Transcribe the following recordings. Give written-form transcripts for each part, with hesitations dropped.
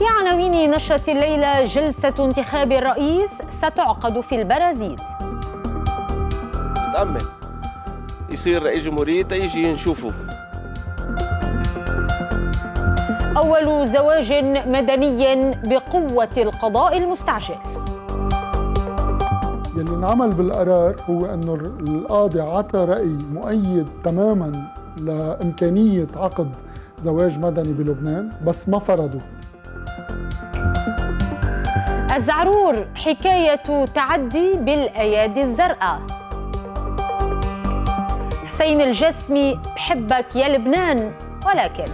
في عناوين نشرة الليلة: جلسة انتخاب الرئيس ستعقد في البرازيل. تأمل يصير رئيس جمهورية يجي نشوفه. أول زواج مدني بقوة القضاء المستعجل. يلي انعمل بالقرار هو أنه القاضي عطى رأي مؤيد تماماً لإمكانية عقد زواج مدني بلبنان، بس ما فرضوا. الزعرور: حكاية تعدي بالأيادي الزرقاء. حسين الجسمي: بحبك يا لبنان ولكن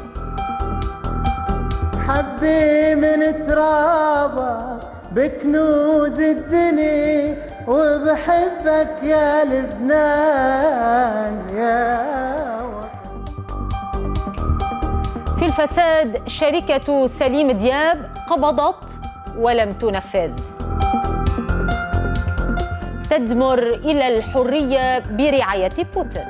حبي من ترابك بكنوز الدنيا وبحبك يا لبنان يا وطن. في الفساد: شركة سليم دياب قبضت ولم تنفذ. تدمر إلى الحرية برعاية بوتين.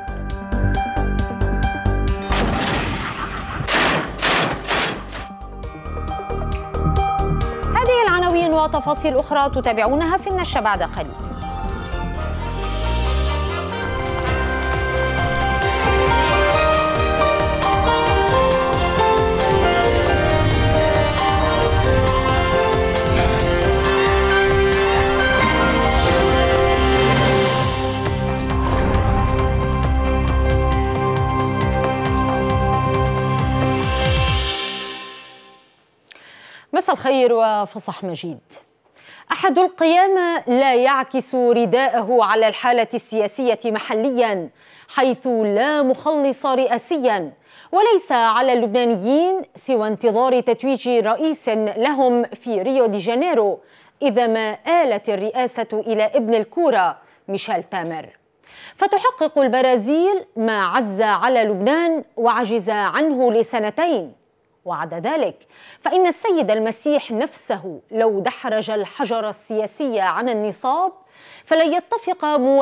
هذه العناوين وتفاصيل أخرى تتابعونها في النشرة بعد قليل. مساء الخير وفصح مجيد. أحد القيامة لا يعكس رداءه على الحالة السياسية محلياً، حيث لا مخلص رئاسياً، وليس على اللبنانيين سوى انتظار تتويج رئيس لهم في ريو دي جانيرو إذا ما آلت الرئاسة إلى ابن الكورة ميشيل تامر. فتحقق البرازيل ما عز على لبنان وعجز عنه لسنتين. وعدا ذلك فإن السيد المسيح نفسه لو دحرج الحجر السياسي عن النصاب فلن يتفق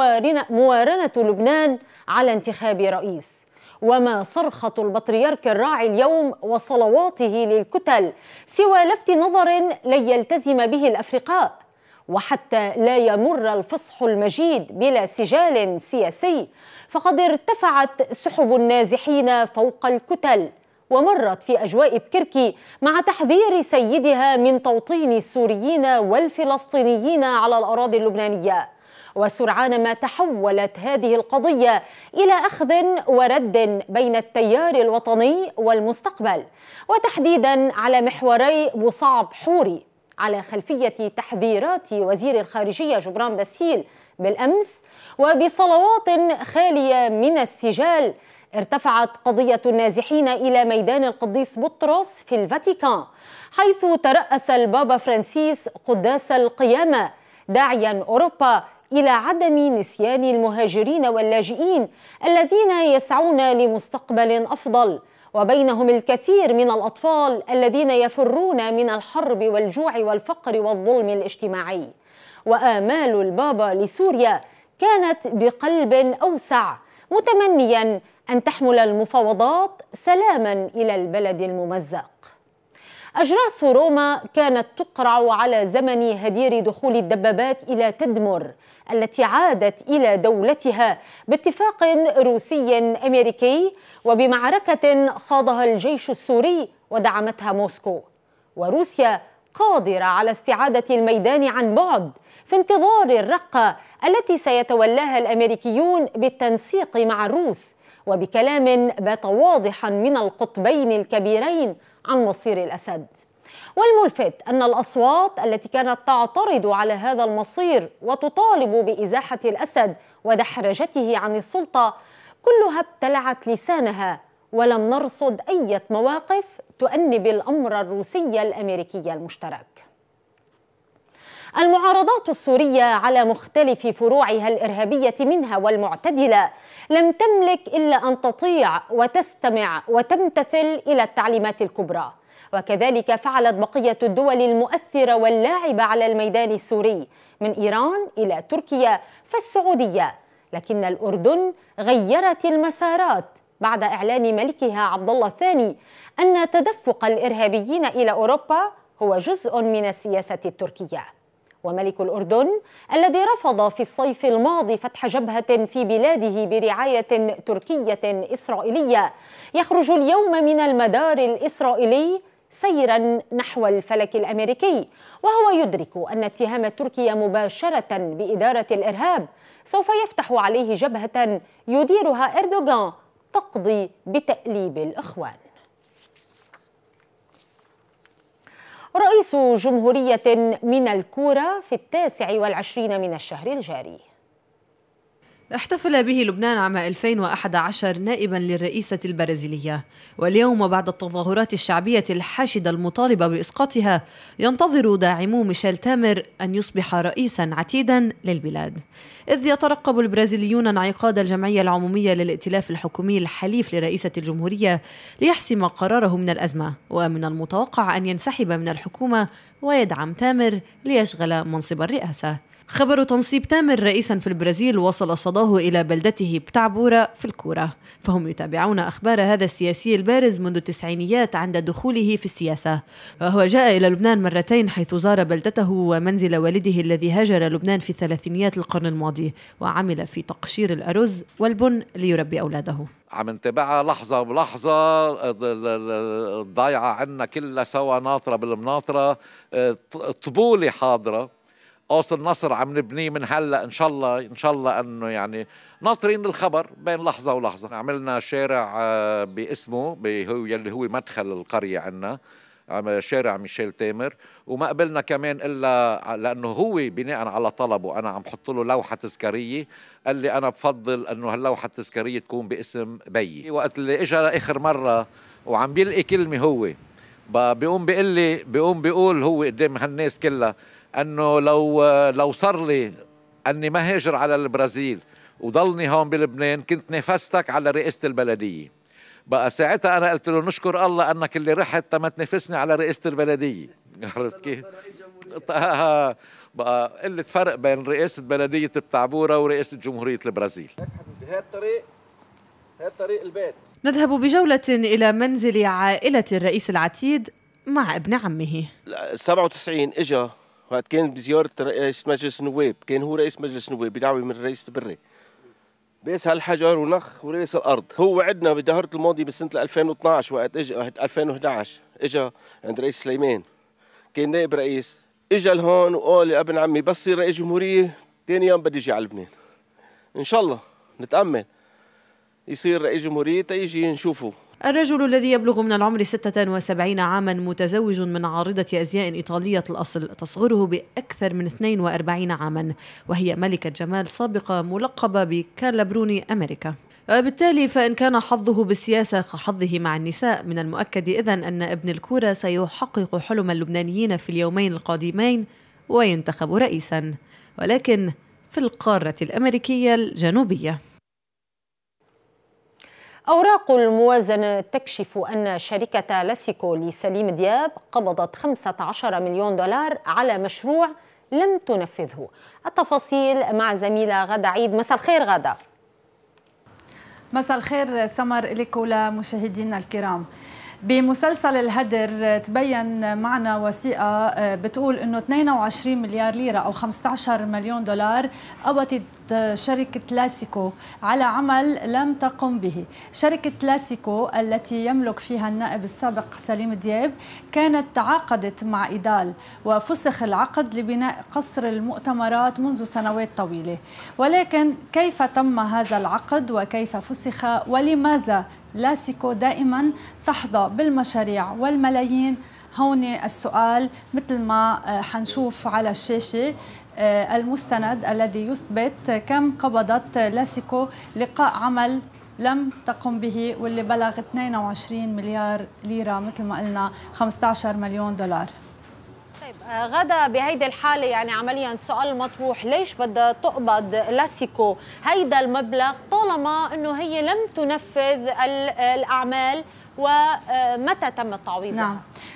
موارنة لبنان على انتخاب رئيس. وما صرخة البطريرك الراعي اليوم وصلواته للكتل سوى لفت نظر لن يلتزم به الأفرقاء، وحتى لا يمر الفصح المجيد بلا سجال سياسي فقد ارتفعت سحب النازحين فوق الكتل، ومرت في أجواء بكركي مع تحذير سيدها من توطين السوريين والفلسطينيين على الأراضي اللبنانية. وسرعان ما تحولت هذه القضية إلى أخذ ورد بين التيار الوطني والمستقبل، وتحديدا على محوري بوصعب حوري، على خلفية تحذيرات وزير الخارجية جبران باسيل بالأمس. وبصلوات خالية من السجال ارتفعت قضية النازحين إلى ميدان القديس بطرس في الفاتيكان، حيث ترأس البابا فرانسيس قداس القيامة داعيا أوروبا إلى عدم نسيان المهاجرين واللاجئين الذين يسعون لمستقبل أفضل، وبينهم الكثير من الأطفال الذين يفرون من الحرب والجوع والفقر والظلم الاجتماعي. وآمال البابا لسوريا كانت بقلب أوسع، متمنيا أن تحمل المفاوضات سلاما إلى البلد الممزق. أجراس روما كانت تقرع على زمن هدير دخول الدبابات إلى تدمر، التي عادت إلى دولتها باتفاق روسي أمريكي وبمعركة خاضها الجيش السوري ودعمتها موسكو. وروسيا قادرة على استعادة الميدان عن بعد في انتظار الرقة التي سيتولاها الأمريكيون بالتنسيق مع الروس، وبكلام بات واضحا من القطبين الكبيرين عن مصير الأسد. والملفت أن الأصوات التي كانت تعترض على هذا المصير وتطالب بإزاحة الأسد ودحرجته عن السلطة كلها ابتلعت لسانها، ولم نرصد أي مواقف تؤنب الأمر الروسي الأمريكي المشترك. المعارضات السورية على مختلف فروعها الإرهابية منها والمعتدلة لم تملك إلا أن تطيع وتستمع وتمتثل إلى التعليمات الكبرى، وكذلك فعلت بقية الدول المؤثرة واللاعبة على الميدان السوري من إيران إلى تركيا فالسعودية. لكن الأردن غيرت المسارات بعد إعلان ملكها عبد الله الثاني أن تدفق الإرهابيين إلى أوروبا هو جزء من السياسة التركية. وملك الأردن الذي رفض في الصيف الماضي فتح جبهة في بلاده برعاية تركية إسرائيلية يخرج اليوم من المدار الإسرائيلي سيرا نحو الفلك الأمريكي، وهو يدرك أن اتهام تركيا مباشرة بإدارة الإرهاب سوف يفتح عليه جبهة يديرها إردوغان تقضي بتأليب الإخوان. رئيس جمهورية من الكورة في 29 من الشهر الجاري. احتفل به لبنان عام 2011 نائبا للرئيسة البرازيلية، واليوم بعد التظاهرات الشعبية الحاشدة المطالبة بإسقاطها ينتظر داعمو ميشيل تامر أن يصبح رئيسا عتيدا للبلاد، إذ يترقب البرازيليون انعقاد الجمعية العمومية للائتلاف الحكومي الحليف لرئيسة الجمهورية ليحسم قراره من الأزمة، ومن المتوقع أن ينسحب من الحكومة ويدعم تامر ليشغل منصب الرئاسة. خبر تنصيب تامر رئيسا في البرازيل وصل صداه إلى بلدته بتعبورة في الكورة، فهم يتابعون أخبار هذا السياسي البارز منذ التسعينيات عند دخوله في السياسة، وهو جاء إلى لبنان مرتين حيث زار بلدته ومنزل والده الذي هاجر لبنان في ثلاثينيات القرن الماضي، وعمل في تقشير الأرز والبن ليربي أولاده. عم نتابعها لحظة بلحظة، الضايعة عنا كلها سوا ناطرة بالمناطرة، طبولة حاضرة، قوس النصر عم نبنيه من هلا ان شاء الله انه يعني ناطرين الخبر بين لحظه ولحظه. عملنا شارع باسمه هو يلي هو مدخل القريه عندنا، شارع ميشيل تامر، وما قبلنا كمان الا لانه هو بناء على طلبه انا عم حط له لوحه تذكاريه، قال لي انا بفضل انه هاللوحه التذكاريه تكون باسم بيي. وقت اللي اجى اخر مره وعم بيلقي كلمه هو بيقول هو قدام هالناس كلها انه لو صار لي اني ما هاجر على البرازيل وضلني هون بلبنان كنت نافستك على رئاسة البلدية. بقى ساعتها انا قلت له نشكر الله انك اللي رحت ما تنافسني على رئاسة البلدية. عرفت كيف؟ بقى قلة فرق بين رئاسة بلدية بتعبورة ورئاسة جمهورية البرازيل. بهذا الطريق البيت. نذهب بجولة إلى منزل عائلة الرئيس العتيد مع ابن عمه. 97 اجا وقت كان بزيارة رئيس مجلس النواب، كان هو رئيس مجلس النواب بدعوة من الرئيس البري، بيس هالحجر ونخ ورئيس الأرض. هو وعدنا بدهرة الماضي بسنة 2012 وقت اجا 2011 اجا عند رئيس سليمان كان نائب رئيس، اجا لهون وقال يا ابن عمي بس يصير رئيس جمهورية ثاني يوم بدي اجي على لبنان. ان شاء الله نتأمل يصير رئيس جمهورية تيجي نشوفه. الرجل الذي يبلغ من العمر 76 عاما متزوج من عارضة أزياء إيطالية الأصل تصغره بأكثر من 42 عاما، وهي ملكة جمال سابقة ملقبة بكارلا بروني أمريكا. وبالتالي فإن كان حظه بالسياسة كحظه مع النساء، من المؤكد إذن أن ابن الكورة سيحقق حلم اللبنانيين في اليومين القادمين وينتخب رئيسا، ولكن في القارة الأمريكية الجنوبية. أوراق الموازنة تكشف أن شركة لاسيكو لسليم دياب قبضت 15 مليون دولار على مشروع لم تنفذه. التفاصيل مع زميلة غادة عيد. مساء الخير غادة. مساء الخير سمر لك ولمشاهدينا الكرام. بمسلسل الهدر تبين معنا وثيقة بتقول أنه 22 مليار ليرة أو 15 مليون دولار قبضت شركة لاسيكو على عمل لم تقم به. شركة لاسيكو التي يملك فيها النائب السابق سليم دياب كانت تعاقدت مع إيدال وفسخ العقد لبناء قصر المؤتمرات منذ سنوات طويلة، ولكن كيف تم هذا العقد وكيف فسخ ولماذا لاسيكو دائما تحظى بالمشاريع والملايين؟ هون السؤال، مثل ما حنشوف على الشاشة المستند الذي يثبت كم قبضت لاسيكو لقاء عمل لم تقم به واللي بلغ 22 مليار ليرة مثل ما قلنا 15 مليون دولار. طيب غدا بهيدي الحالة يعني عمليا سؤال مطروح، ليش بدها تقبض لاسيكو هيدا المبلغ طالما انه هي لم تنفذ الأعمال ومتى تم تعويضها؟ نعم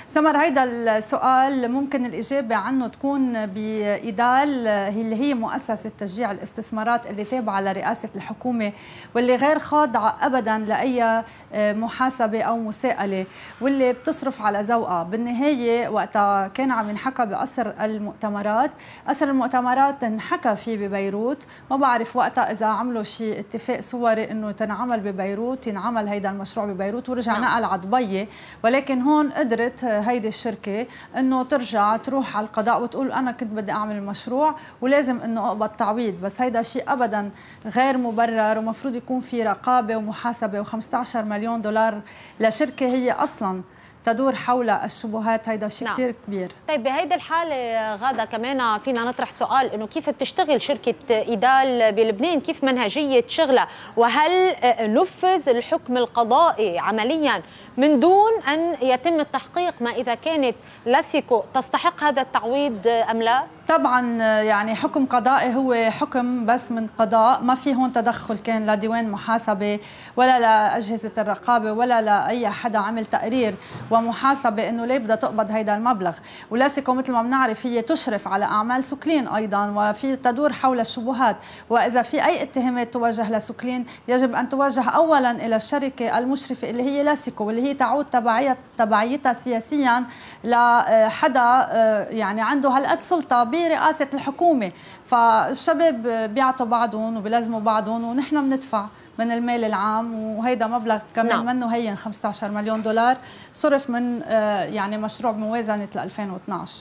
سمر، هيدا السؤال ممكن الإجابة عنه تكون بإيدال اللي هي مؤسسة تشجيع الاستثمارات اللي تابعة لرئاسة الحكومة، واللي غير خاضعة أبدا لأي محاسبة أو مساءلة، واللي بتصرف على ذوقها. بالنهاية وقتها كان عم ينحكى بقصر المؤتمرات، قصر المؤتمرات انحكى فيه ببيروت، ما بعرف وقتها إذا عملوا شيء اتفاق صوري إنه تنعمل ببيروت، ينعمل هيدا المشروع ببيروت ورجع نقل على دبي، ولكن هون قدرت هيدي الشركة انه ترجع تروح على القضاء وتقول انا كنت بدي اعمل المشروع ولازم انه اقبض تعويض. بس هيدا شيء ابدا غير مبرر، ومفروض يكون في رقابة ومحاسبة. و15 مليون دولار لشركة هي اصلا تدور حول الشبهات، هيدا شيء كثير كبير. طيب بهيدي الحالة غادة كمان فينا نطرح سؤال انه كيف بتشتغل شركة إيدال بلبنان، كيف منهجية شغلها، وهل نفذ الحكم القضائي عمليا من دون أن يتم التحقيق ما إذا كانت لاسيكو تستحق هذا التعويض أم لا؟ طبعا يعني حكم قضائي هو حكم بس من قضاء، ما في هون تدخل كان لا ديوان محاسبة ولا لأجهزة الرقابة ولا لأي حدا عمل تقرير ومحاسبة انه ليه بدها تقبض هيدا المبلغ. ولاسيكو مثل ما بنعرف هي تشرف على اعمال سوكلين ايضا، وفي تدور حول الشبهات، واذا في اي اتهامات توجه لسوكلين يجب ان توجه اولا الى الشركة المشرفة اللي هي لاسيكو، واللي هي تعود تبعيتها سياسيا لحدا يعني عنده هالقد سلطة برئاسة الحكومة. فالشباب بيعطوا بعضهم وبيلزموا بعضهم، ونحن بندفع من المال العام، وهيدا مبلغ كمان منه هين 15 مليون دولار صرف من يعني مشروع بموازنة 2012.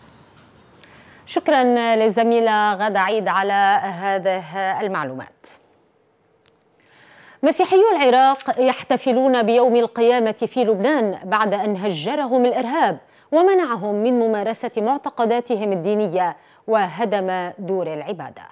شكرا للزميلة غادة عيد على هذه المعلومات. مسيحيو العراق يحتفلون بيوم القيامة في لبنان بعد أن هجرهم الإرهاب ومنعهم من ممارسة معتقداتهم الدينية وهدم دور العبادة.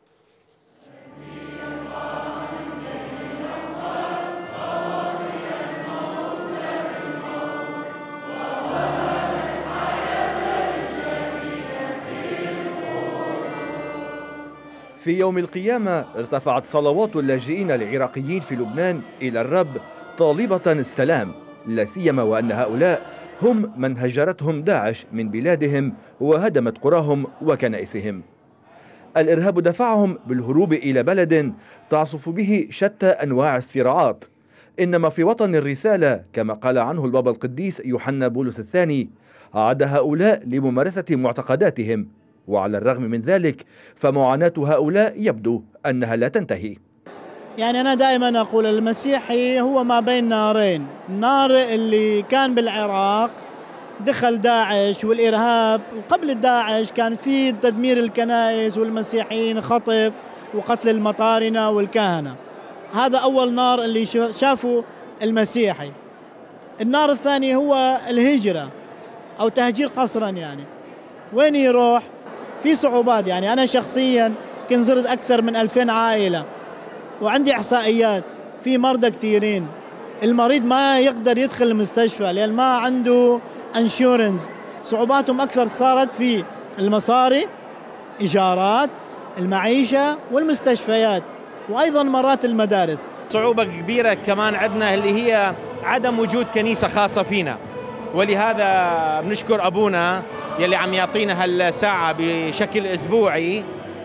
في يوم القيامة ارتفعت صلوات اللاجئين العراقيين في لبنان إلى الرب طالبة السلام، لا سيما وأن هؤلاء هم من هجرتهم داعش من بلادهم وهدمت قراهم وكنائسهم. الإرهاب دفعهم بالهروب إلى بلد تعصف به شتى أنواع الصراعات، إنما في وطن الرسالة كما قال عنه البابا القديس يوحنا بولس الثاني عاد هؤلاء لممارسة معتقداتهم، وعلى الرغم من ذلك فمعاناة هؤلاء يبدو أنها لا تنتهي. يعني أنا دائما أقول المسيحي هو ما بين نارين، النار اللي كان بالعراق دخل داعش والإرهاب، وقبل الداعش كان في تدمير الكنائس والمسيحيين، خطف وقتل المطارنة والكهنة. هذا أول نار اللي شافوا المسيحي. النار الثاني هو الهجرة أو تهجير قسرا، يعني وين يروح؟ في صعوبات. يعني أنا شخصيا كنت زرت أكثر من 2000 عائلة، وعندي إحصائيات في مرضى كثيرين، المريض ما يقدر يدخل المستشفى لأن ما عنده انشورنس. صعوباتهم أكثر صارت في المصاري، إيجارات، المعيشة والمستشفيات، وأيضا مرات المدارس. صعوبة كبيرة كمان عندنا اللي هي عدم وجود كنيسة خاصة فينا، ولهذا بنشكر أبونا يلي عم يعطينا هالساعة بشكل أسبوعي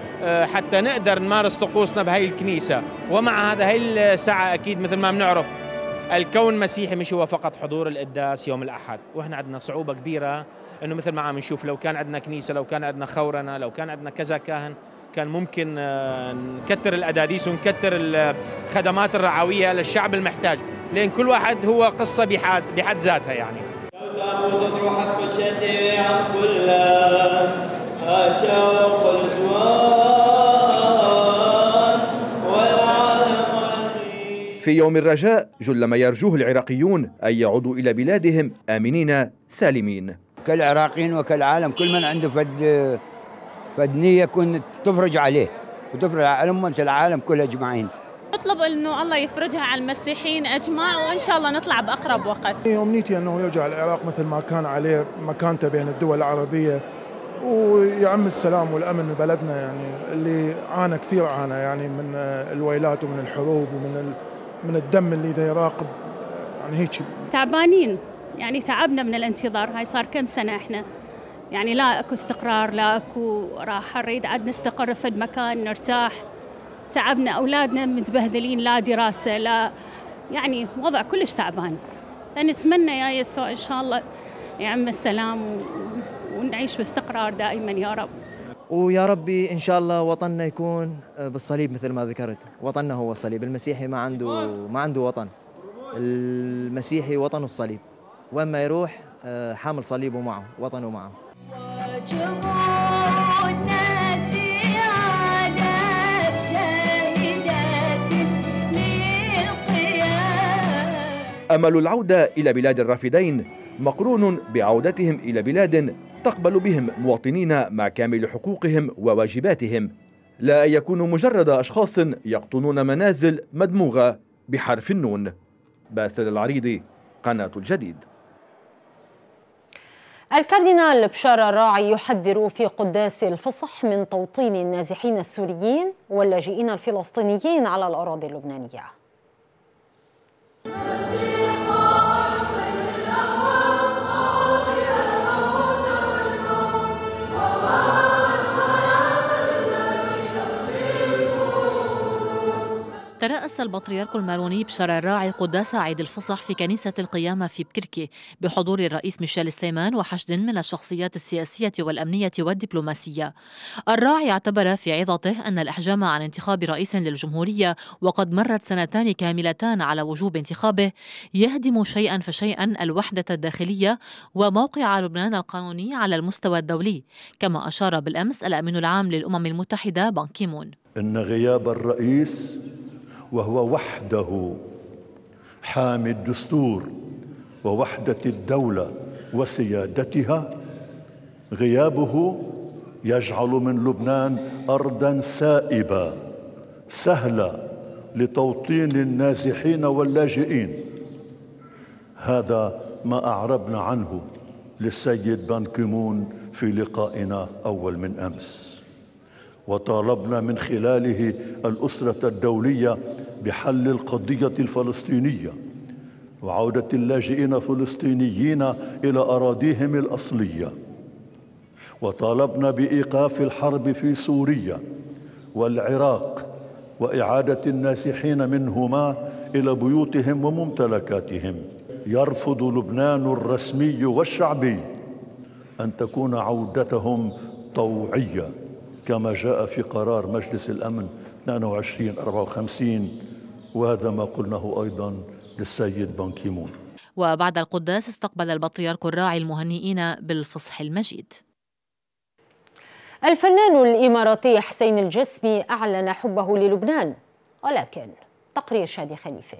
حتى نقدر نمارس طقوسنا بهاي الكنيسة. ومع هذا هاي الساعة أكيد مثل ما بنعرف الكون مسيحي مش هو فقط حضور القداس يوم الأحد، وإحنا عندنا صعوبة كبيرة إنه مثل ما عم نشوف لو كان عندنا كنيسة، لو كان عندنا خورنة، لو كان عندنا كذا كاهن، كان ممكن نكتر الأداديس ونكتر الخدمات الرعوية للشعب المحتاج، لأن كل واحد هو قصة بحد ذاتها. يعني في يوم الرجاء جل ما يرجوه العراقيون أن يعودوا إلى بلادهم آمنين سالمين. كالعراقيين وكالعالم كل من عنده فد نية يكون تفرج عليه وتفرج على أمة العالم كلها أجمعين. نطلب إنه الله يفرجها على المسيحيين أجمع، وإن شاء الله نطلع بأقرب وقت. أمنيتي أنه يرجع العراق مثل ما كان عليه مكانته بين الدول العربية، ويعم السلام والأمن ببلدنا، يعني اللي عانى كثير يعني من الويلات ومن الحروب ومن الدم اللي دا يراقب، يعني هيك تعبانين، يعني تعبنا من الانتظار، هاي صار كم سنة إحنا يعني لا أكو استقرار، لا أكو راحة، نريد عاد نستقر في مكان نرتاح. تعبنا، أولادنا متبهذلين، لا دراسة لا، يعني وضع كلش تعبان. نتمنى يا يسوع إن شاء الله يعم السلام ونعيش باستقرار دائما يا رب. ويا ربي إن شاء الله وطننا يكون بالصليب مثل ما ذكرت، وطننا هو الصليب. المسيحي ما عنده وطن، المسيحي وطنه الصليب، وين ما يروح حامل صليبه معه، وطنه معه. أمل العودة إلى بلاد الرافدين مقرون بعودتهم إلى بلاد تقبل بهم مواطنين مع كامل حقوقهم وواجباتهم، لا أن يكونوا مجرد أشخاص يقطنون منازل مدموغة بحرف النون. باسل العريضي، قناة الجديد. الكاردينال بشار الراعي يحذر في قداس الفصح من توطين النازحين السوريين واللاجئين الفلسطينيين على الأراضي اللبنانية. ترأس البطريرك الماروني بشار الراعي قداس عيد الفصح في كنيسة القيامة في بكركي بحضور الرئيس ميشيل سليمان وحشد من الشخصيات السياسية والأمنية والدبلوماسية. الراعي اعتبر في عظته أن الإحجام عن انتخاب رئيس للجمهورية وقد مرت سنتان كاملتان على وجوب انتخابه يهدم شيئا فشيئا الوحدة الداخلية وموقع لبنان القانوني على المستوى الدولي، كما أشار بالأمس الأمين العام للأمم المتحدة بان كي مون إن غياب الرئيس وهو وحده حامي الدستور ووحدة الدولة وسيادتها، غيابه يجعل من لبنان أرضاً سائبة سهلة لتوطين النازحين واللاجئين. هذا ما أعربنا عنه للسيد بان كي مون في لقائنا أول من أمس، وطالبنا من خلاله الأسرة الدولية بحل القضية الفلسطينية وعودة اللاجئين الفلسطينيين إلى أراضيهم الأصلية، وطالبنا بإيقاف الحرب في سوريا والعراق وإعادة النازحين منهما إلى بيوتهم وممتلكاتهم. يرفض لبنان الرسمي والشعبي أن تكون عودتهم طوعية كما جاء في قرار مجلس الأمن 2254، وهذا ما قلناه أيضا للسيد بان كي مون. وبعد القداس استقبل البطريرك الراعي المهنئين بالفصح المجيد. الفنان الإماراتي حسين الجسمي أعلن حبه للبنان، ولكن تقرير شادي خليفة.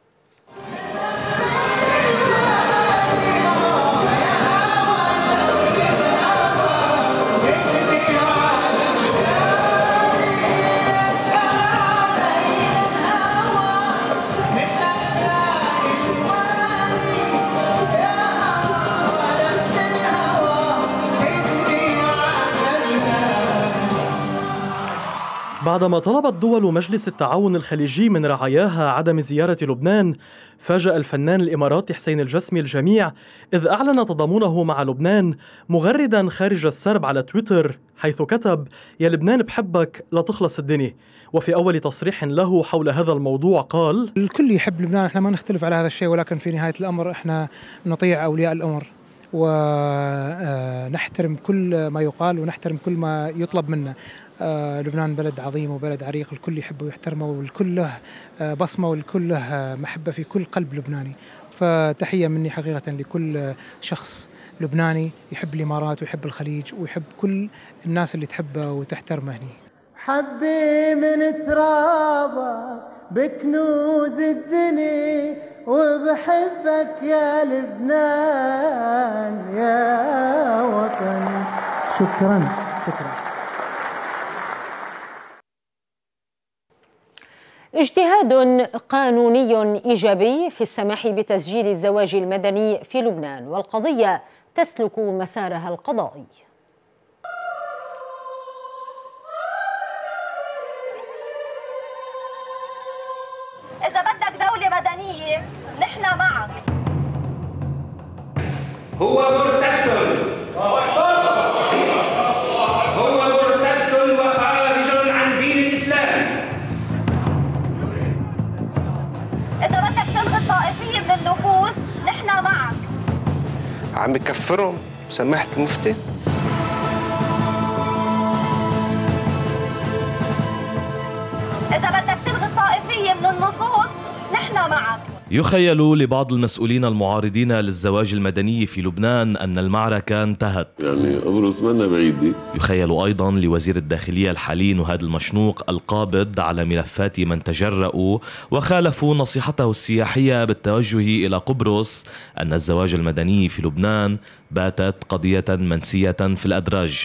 بعدما طلبت دول مجلس التعاون الخليجي من رعاياها عدم زيارة لبنان، فاجأ الفنان الإماراتي حسين الجسمي الجميع إذ أعلن تضامنه مع لبنان، مغردا خارج السرب على تويتر حيث كتب: يا لبنان بحبك لا تخلص الدنيا. وفي أول تصريح له حول هذا الموضوع قال: الكل يحب لبنان، احنا ما نختلف على هذا الشيء، ولكن في نهاية الأمر احنا نطيع أولياء الأمر ونحترم كل ما يقال ونحترم كل ما يطلب منا. لبنان بلد عظيم وبلد عريق، الكل يحبه ويحترمه والكل له بصمة والكل له محبة في كل قلب لبناني. فتحية مني حقيقة لكل شخص لبناني يحب الإمارات ويحب الخليج ويحب كل الناس اللي تحبه وتحترمه هني. حبي من ترابك بكنوز الدنيا وبحبك يا لبنان يا وطن. شكرا. اجتهاد قانوني إيجابي في السماح بتسجيل الزواج المدني في لبنان، والقضية تسلك مسارها القضائي. إذا بدك دولة مدنية نحن معك. هو مرتد، هو مرتد وخارج عن دين الإسلام. إذا بدك تلغي الطائفية من النفوس نحن معك. عم بكفرهم سماحة المفتي؟ إذا بدك تلغي الطائفية من النصوص نحن معك. يخيل لبعض المسؤولين المعارضين للزواج المدني في لبنان أن المعركة انتهت. يعني قبرص منا بعيدة. يخيل أيضا لوزير الداخلية الحالي نهاد المشنوق القابض على ملفات من تجرؤوا وخالفوا نصيحته السياحية بالتوجه إلى قبرص أن الزواج المدني في لبنان باتت قضية منسية في الأدراج.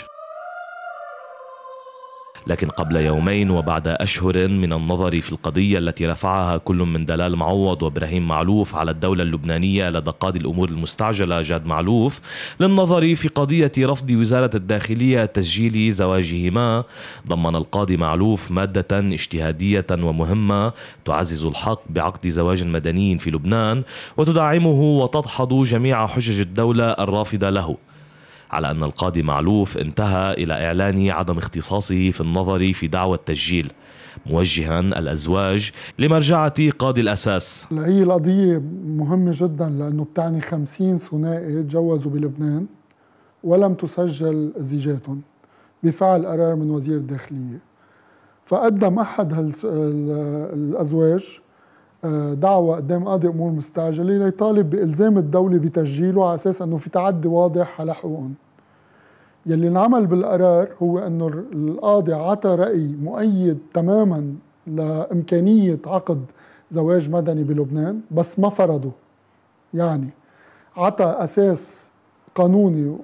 لكن قبل يومين وبعد أشهر من النظر في القضية التي رفعها كل من دلال معوض وإبراهيم معلوف على الدولة اللبنانية لدى قاضي الأمور المستعجلة جاد معلوف للنظر في قضية رفض وزارة الداخلية تسجيل زواجهما، ضمن القاضي معلوف مادة اجتهادية ومهمة تعزز الحق بعقد زواج مدني في لبنان وتدعمه وتدحض جميع حجج الدولة الرافضة له، على أن القاضي معلوف انتهى إلى إعلان عدم اختصاصه في النظر في دعوى التسجيل، موجها الأزواج لمرجعة قاضي الأساس. هي القضية مهمة جدا لأنه بتعني 50 ثنائي تجوزوا بلبنان ولم تسجل زيجاتهم بفعل قرار من وزير الداخلية. فقدم أحد الأزواج دعوة قدام قاضي أمور مستعجلة ليطالب بإلزام الدولة بتسجيله على أساس أنه في تعدي واضح على حقوقهم. يلي انعمل بالقرار هو أنه القاضي عطى رأي مؤيد تماما لإمكانية عقد زواج مدني بلبنان بس ما فرضه، يعني عطى أساس قانوني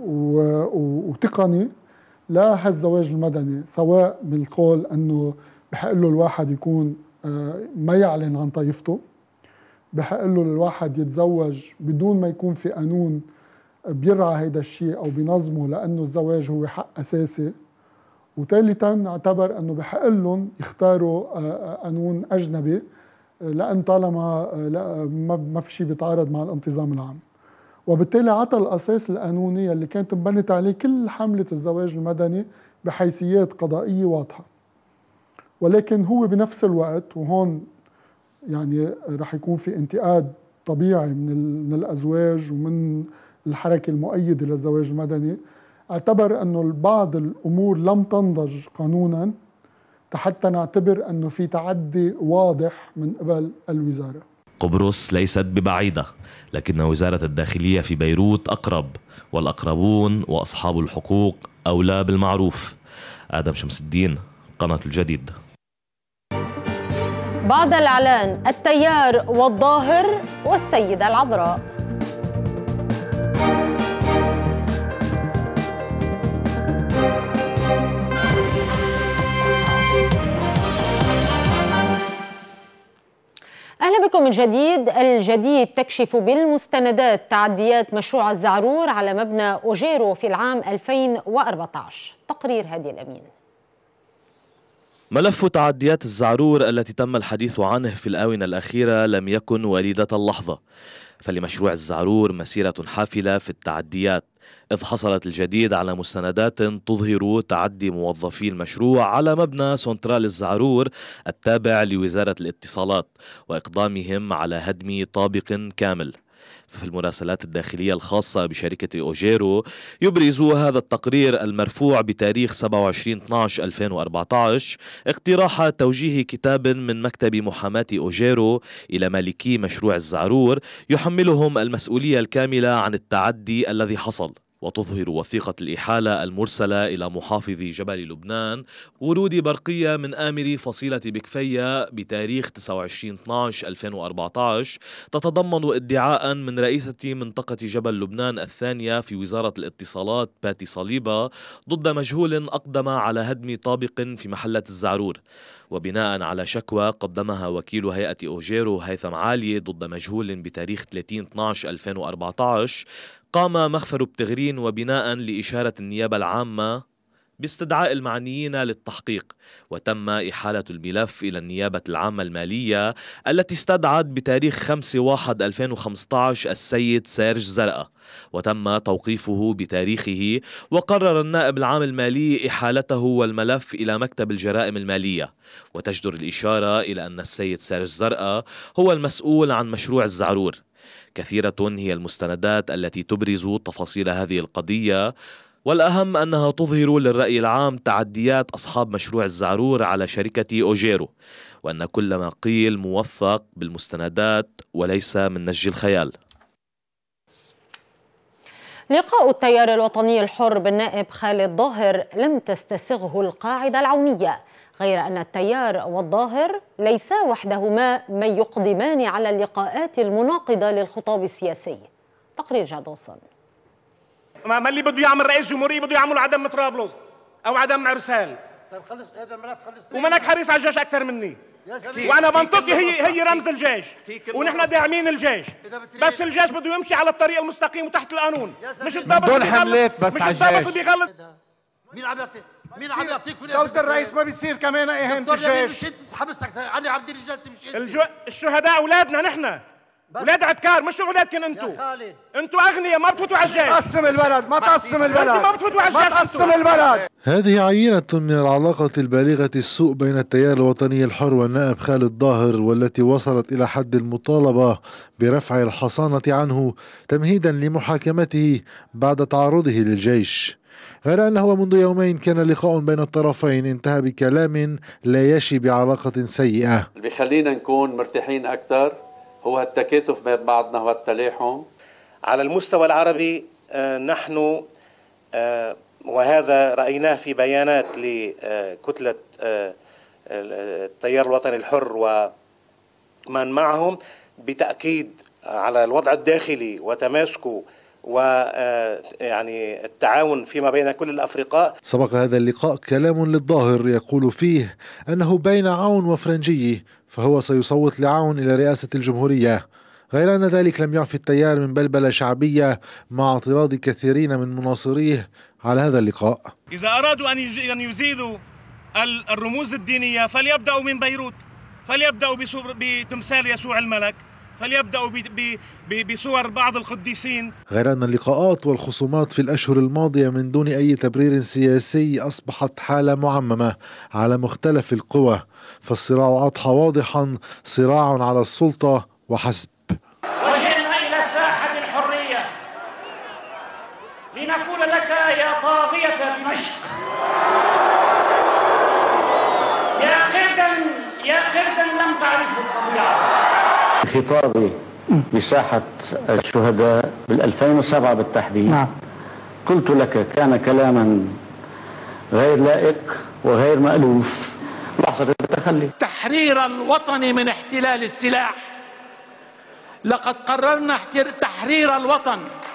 وتقني لهالزواج المدني، سواء بالقول أنه بحق له الواحد يكون ما يعلن عن طائفته، بحق له الواحد يتزوج بدون ما يكون في قانون بيرعى هيدا الشيء أو بينظمه لأنه الزواج هو حق أساسي، وثالثا اعتبر أنه بحق لهم يختاروا قانون أجنبي لأن طالما ما في شيء بيتعارض مع الانتظام العام، وبالتالي عطى الأساس القانوني اللي كانت مبنت عليه كل حملة الزواج المدني بحيثيات قضائية واضحة. ولكن هو بنفس الوقت، وهون يعني رح يكون في انتقاد طبيعي من الأزواج ومن الحركة المؤيدة للزواج المدني، اعتبر أنه بعض الأمور لم تنضج قانونا حتى نعتبر أنه في تعدي واضح من قبل الوزارة. قبرص ليست ببعيدة، لكن وزارة الداخلية في بيروت أقرب، والأقربون وأصحاب الحقوق أولى بالمعروف. آدم شمس الدين، قناة الجديد. بعد الإعلان التيار والظاهر والسيدة العذراء. أهلا بكم من جديد. الجديد تكشف بالمستندات تعديات مشروع الزعرور على مبنى أوجيرو في العام 2014. تقرير هادي الأمين. ملف تعديات الزعرور التي تم الحديث عنه في الآونة الأخيرة لم يكن وليدة اللحظة، فلمشروع الزعرور مسيرة حافلة في التعديات، إذ حصلت الجديد على مستندات تظهر تعدي موظفي المشروع على مبنى سنترال الزعرور التابع لوزارة الاتصالات وإقدامهم على هدم طابق كامل. ففي المراسلات الداخلية الخاصة بشركة أوجيرو يبرز هذا التقرير المرفوع بتاريخ 27/12/2014 اقتراح توجيه كتاب من مكتب محاماة أوجيرو إلى مالكي مشروع الزعرور يحملهم المسؤولية الكاملة عن التعدي الذي حصل، وتظهر وثيقة الإحالة المرسلة إلى محافظ جبل لبنان ورود برقية من آمر فصيلة بكفية بتاريخ 29/12/2014 تتضمن ادعاء من رئيسة منطقة جبل لبنان الثانية في وزارة الاتصالات باتي صليبة ضد مجهول أقدم على هدم طابق في محلة الزعرور، وبناء على شكوى قدمها وكيل هيئة أوجيرو هيثم عالية ضد مجهول بتاريخ 30/12/2014 قام مخفر بتغرين وبناء لإشارة النيابة العامة باستدعاء المعنيين للتحقيق، وتم إحالة الملف إلى النيابة العامة المالية التي استدعت بتاريخ 5/1/2015 السيد سيرج زرقاء، وتم توقيفه بتاريخه. وقرر النائب العام المالي إحالته والملف إلى مكتب الجرائم المالية. وتجدر الإشارة إلى أن السيد سيرج زرقاء هو المسؤول عن مشروع الزعرور. كثيرة هي المستندات التي تبرز تفاصيل هذه القضية، والأهم أنها تظهر للرأي العام تعديات أصحاب مشروع الزعرور على شركة أوجيرو، وأن كل ما قيل موثق بالمستندات وليس من نسج الخيال. لقاء التيار الوطني الحر بالنائب خالد ظاهر لم تستسغه القاعدة العونية، غير أن التيار والظاهر ليسا وحدهما من يقدمان على اللقاءات المناقضة للخطاب السياسي. تقرير جاد وصل. ما اللي بده يعمل رئيس جمهورية بده يعمل عدم طرابلس أو عدم عرسال. طيب خلص هذا الملف، خلص. ومنك حريص على الجيش أكثر مني. وانا منطقتي هي رمز الجيش، ونحن داعمين الجيش، بس الجيش بده يمشي على الطريق المستقيم وتحت القانون، مش الضابط اللي بيغلط، مش الضابط اللي بيغلط. مين عم يعطيك دولة الرئيس ما بيصير كمان اهانة الجيش. تحبسك علي عبد الجلال مش الشهداء اولادنا نحن، اولاد عكار، مش اولادكم انتم. انتم اغنياء ما بتفوتوا على الجيش. تقسم البلد، ما تقسم البلد، ما بتفوتوا على الجيش، ما تقسم البلد. هذه عينة من العلاقة البالغة السوء بين التيار الوطني الحر والنائب خالد ظاهر، والتي وصلت إلى حد المطالبة برفع الحصانة عنه تمهيدا لمحاكمته بعد تعرضه للجيش. غير أنه منذ يومين كان لقاء بين الطرفين انتهى بكلام لا يشي بعلاقة سيئة. اللي بيخلينا نكون مرتاحين أكثر هو التكاتف بين بعضنا والتلاحم. على المستوى العربي نحن وهذا رأيناه في بيانات لكتلة التيار الوطني الحر ومن معهم، بتأكيد على الوضع الداخلي وتماسكه ويعني التعاون فيما بين كل الأفرقاء. سبق هذا اللقاء كلام للظاهر يقول فيه أنه بين عون وفرنجي، فهو سيصوت لعون إلى رئاسة الجمهورية، غير أن ذلك لم يعفي التيار من بلبلة شعبية مع اعتراض كثيرين من مناصريه على هذا اللقاء. إذا أرادوا أن يزيلوا الرموز الدينية فليبدأوا من بيروت، فليبدأوا بتمثال يسوع الملك، فليبدأوا بصور بعض القديسين. غير أن اللقاءات والخصومات في الأشهر الماضية من دون أي تبرير سياسي أصبحت حالة معممة على مختلف القوى، فالصراع أضحى واضحا صراع على السلطة وحسب. وجئنا إلى ساحة الحرية لنقول لك يا طاغية دمشق، يا قردا لم تعرفه الطبيعة. خطابي بساحة الشهداء بال2007 بالتحديد، قلت لك كان كلاما غير لائق وغير مألوف. لحظة التخلي. تحرير الوطن من احتلال السلاح، لقد قررنا تحرير الوطن.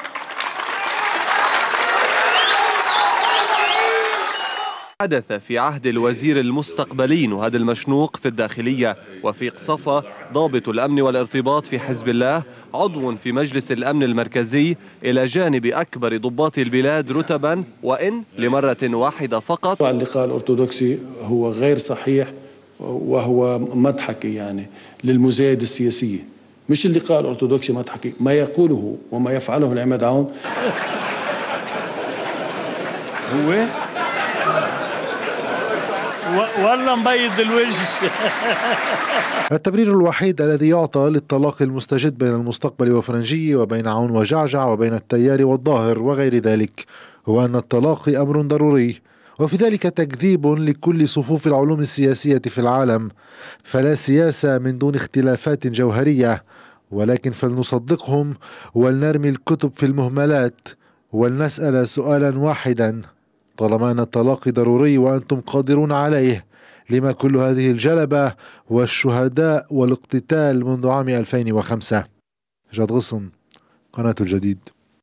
حدث في عهد الوزير المستقبلي نهاد المشنوق في الداخلية، وفيق صفا ضابط الأمن والارتباط في حزب الله، عضو في مجلس الأمن المركزي، إلى جانب أكبر ضباط البلاد رتبا، وإن لمرة واحدة فقط. اللقاء الأرثوذكسي هو غير صحيح وهو مضحكي يعني للمزايدة السياسية. مش اللقاء الأرثوذكسي مضحكي، ما يقوله وما يفعله العماد عون هو والله مبيض الوجه. التبرير الوحيد الذي يعطى للطلاق المستجد بين المستقبل وفرنجي وبين عون وجعجع وبين التيار والظاهر وغير ذلك هو أن الطلاق أمر ضروري، وفي ذلك تكذيب لكل صفوف العلوم السياسية في العالم، فلا سياسة من دون اختلافات جوهرية، ولكن فلنصدقهم ولنرمي الكتب في المهملات ولنسأل سؤالا واحدا: طالما أن الطلاق ضروري وأنتم قادرون عليه، لما كل هذه الجلبة والشهداء والاقتتال منذ عام 2005؟ جاد غصن، قناة الجديد.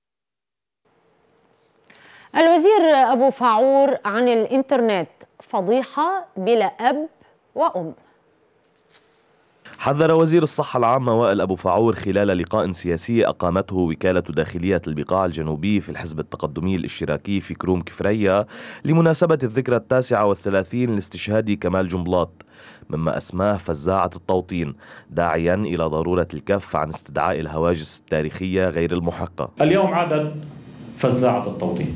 الوزير أبو فاعور عن الإنترنت: فضيحة بلا أب وأم. حذر وزير الصحة العامة وائل أبو فاعور خلال لقاء سياسي أقامته وكالة داخلية البقاع الجنوبي في الحزب التقدمي الاشتراكي في كروم كفرية لمناسبة الذكرى 39 لاستشهاد كمال جنبلاط، مما أسماه فزاعة التوطين، داعيا إلى ضرورة الكف عن استدعاء الهواجس التاريخية غير المحقة. اليوم عادت فزاعة التوطين.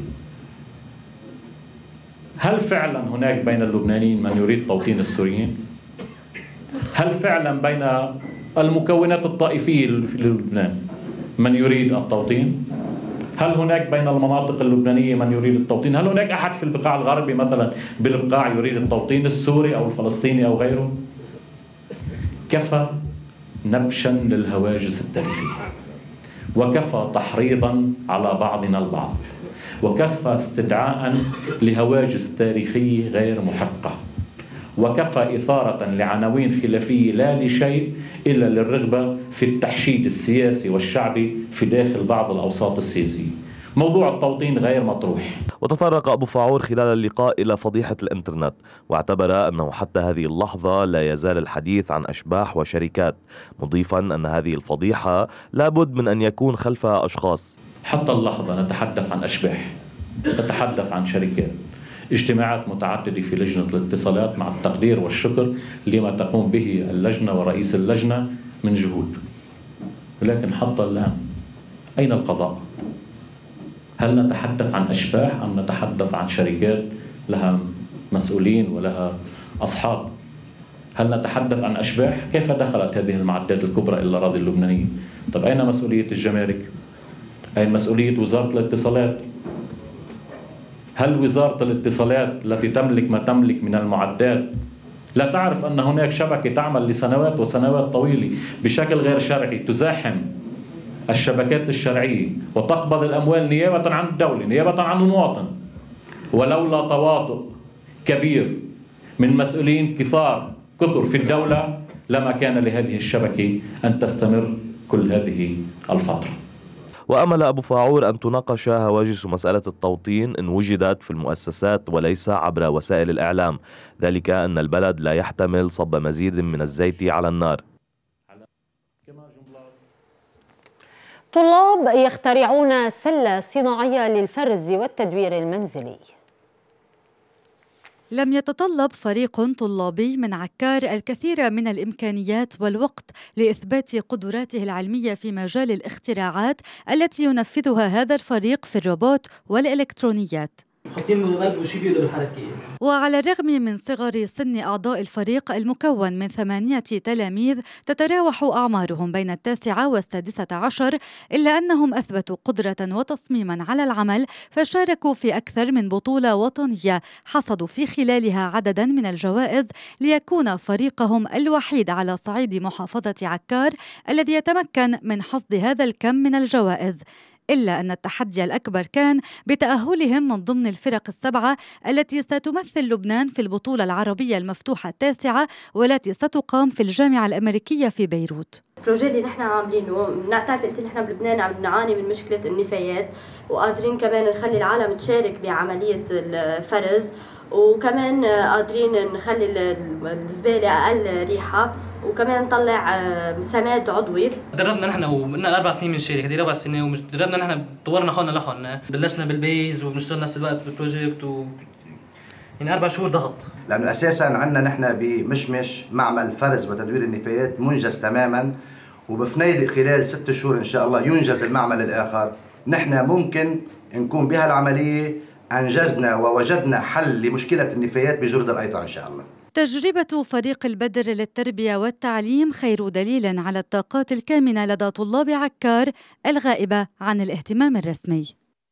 هل فعلا هناك بين اللبنانيين من يريد توطين السوريين؟ هل فعلا بين المكونات الطائفية في لبنان من يريد التوطين؟ هل هناك بين المناطق اللبنانية من يريد التوطين؟ هل هناك أحد في البقاع الغربي مثلا بالبقاع يريد التوطين السوري أو الفلسطيني أو غيره؟ كفى نبشا للهواجس التاريخية، وكفى تحريضا على بعضنا البعض، وكفى استدعاء لهواجس تاريخية غير محقة، وكفى إثارة لعناوين خلافية لا لشيء إلا للرغبة في التحشيد السياسي والشعبي في داخل بعض الأوساط السياسية. موضوع التوطين غير مطروح. وتطرق أبو فاعور خلال اللقاء إلى فضيحة الإنترنت، واعتبر أنه حتى هذه اللحظة لا يزال الحديث عن أشباح وشركات، مضيفا أن هذه الفضيحة لابد من أن يكون خلفها أشخاص. حتى اللحظة نتحدث عن أشباح، نتحدث عن شركات، اجتماعات متعددة في لجنة الاتصالات مع التقدير والشكر لما تقوم به اللجنة ورئيس اللجنة من جهود، ولكن حتى الآن أين القضاء؟ هل نتحدث عن أشباح أم نتحدث عن شركات لها مسؤولين ولها أصحاب؟ هل نتحدث عن أشباح؟ كيف دخلت هذه المعدات الكبرى إلى الأراضي اللبنانية؟ طب أين مسؤولية الجمارك؟ أين مسؤولية وزارة الاتصالات؟ هل وزارة الاتصالات التي تملك ما تملك من المعدات لا تعرف أن هناك شبكة تعمل لسنوات وسنوات طويلة بشكل غير شرعي تزاحم الشبكات الشرعية وتقبض الأموال نيابة عن الدولة، نيابة عن المواطن؟ ولولا تواطؤ كبير من مسؤولين كثر في الدولة لما كان لهذه الشبكة أن تستمر كل هذه الفترة. وأمل أبو فاعور أن تناقش هواجس مسألة التوطين إن وجدت في المؤسسات وليس عبر وسائل الإعلام، ذلك أن البلد لا يحتمل صب مزيد من الزيت على النار. طلاب يخترعون سلة صناعية للفرز والتدوير المنزلي. لم يتطلب فريق طلابي من عكار الكثير من الإمكانيات والوقت لإثبات قدراته العلمية في مجال الاختراعات التي ينفذها هذا الفريق في الروبوت والإلكترونيات. وعلى الرغم من صغر سن أعضاء الفريق المكون من 8 تلاميذ تتراوح أعمارهم بين 9 و16، إلا أنهم أثبتوا قدرة وتصميما على العمل، فشاركوا في أكثر من بطولة وطنية حصدوا في خلالها عددا من الجوائز، ليكون فريقهم الوحيد على صعيد محافظة عكار الذي يتمكن من حصد هذا الكم من الجوائز. إلا أن التحدي الأكبر كان بتأهلهم من ضمن الفرق السبعة التي ستمثل لبنان في البطولة العربية المفتوحة التاسعة والتي ستقام في الجامعة الأمريكية في بيروت. البروجي اللي نحن عاملينه، بنعترف انت نحن بلبنان عم نعاني من مشكلة النفايات، وقادرين كمان نخلي العالم تشارك بعملية الفرز، وكمان قادرين نخلي الزبالة أقل ريحة، وكمان نطلع سماد عضوي. دربنا نحن وقلنا 4 سنين من شركة، هذه 4 سنين ودربنا نحن، طورنا حالنا لحالنا، بلشنا بالبيز وبنشتغل نفس الوقت بالبروجيكت يعني 4 شهور ضغط. لأنه أساساً عندنا نحن بمشمش معمل فرز وتدوير النفايات منجز تماماً، وبفنيدق خلال 6 شهور إن شاء الله ينجز المعمل الآخر. نحن ممكن نكون بهالعملية أنجزنا ووجدنا حل لمشكلة النفايات بجرد الأيطان إن شاء الله. تجربة فريق البدر للتربية والتعليم خير دليل على الطاقات الكامنة لدى طلاب عكار الغائبة عن الاهتمام الرسمي.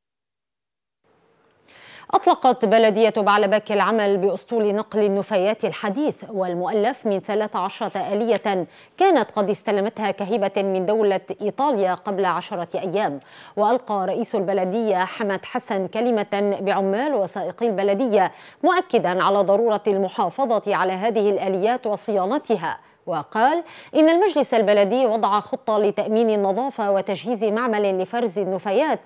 أطلقت بلدية بعلبك العمل بأسطول نقل النفايات الحديث والمؤلف من 13 آلية كانت قد استلمتها كهبة من دولة إيطاليا قبل 10 أيام. وألقى رئيس البلدية حمد حسن كلمة بعمال وسائقي البلدية مؤكدا على ضرورة المحافظة على هذه الآليات وصيانتها وقال إن المجلس البلدي وضع خطة لتأمين النظافة وتجهيز معمل لفرز النفايات،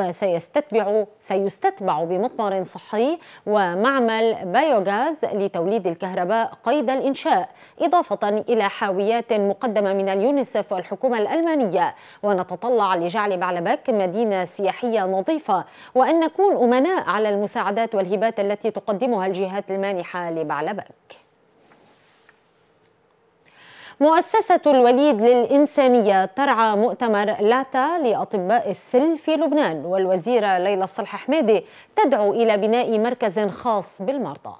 وسيستتبع بمطمر صحي ومعمل بايوغاز لتوليد الكهرباء قيد الإنشاء، إضافة إلى حاويات مقدمة من اليونيسف والحكومة الألمانية. ونتطلع لجعل بعلبك مدينة سياحية نظيفة، وأن نكون أمناء على المساعدات والهبات التي تقدمها الجهات المانحة لبعلبك. مؤسسة الوليد للإنسانية ترعى مؤتمر لاتا لأطباء السل في لبنان، والوزيرة ليلى الصلح حميدي تدعو إلى بناء مركز خاص بالمرضى.